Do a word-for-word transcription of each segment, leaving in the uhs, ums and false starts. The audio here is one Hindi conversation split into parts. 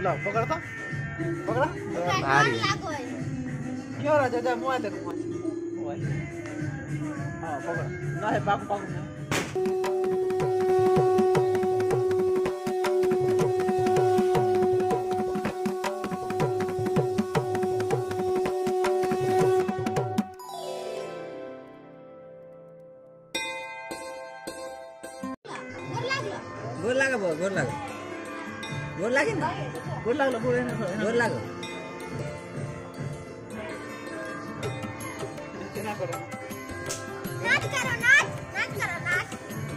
लो पकड़ता पकड़ा भारी क्यों राजा जा मोबाइल देखो मोबाइल हाँ पकड़ ना है पाक पाक ना गोर लागे बो गोर लागे गोर लागे ना गोर लागलो गोर ना गोर लागो केना करो नाच करो नाच नाच करो नाच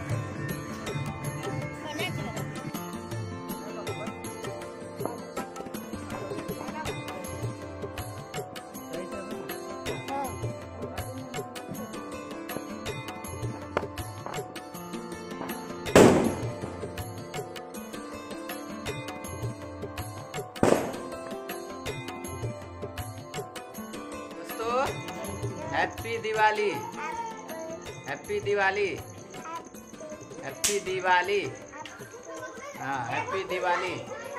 happy Diwali happy Diwali happy Diwali हाँ हैप्पी दिवाली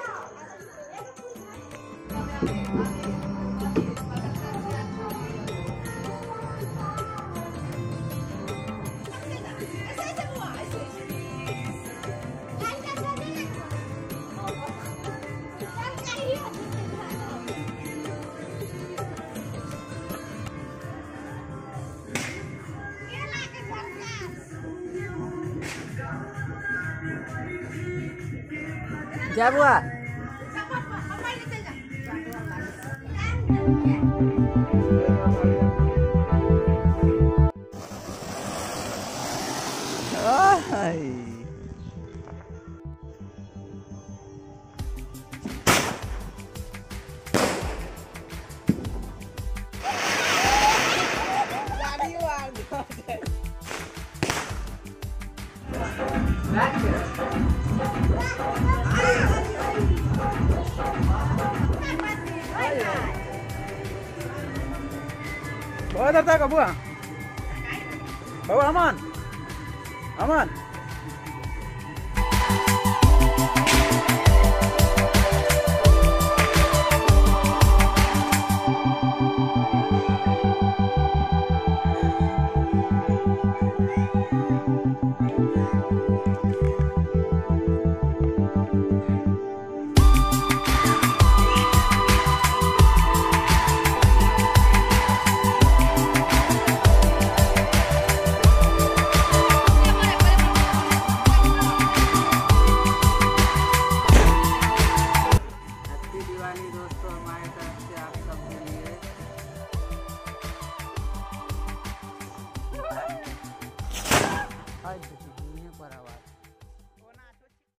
क्या हुआ bawa datang ke buah bawa aman aman दोस्तों हमारे तरफ से आप सबके लिए आज पर आवाज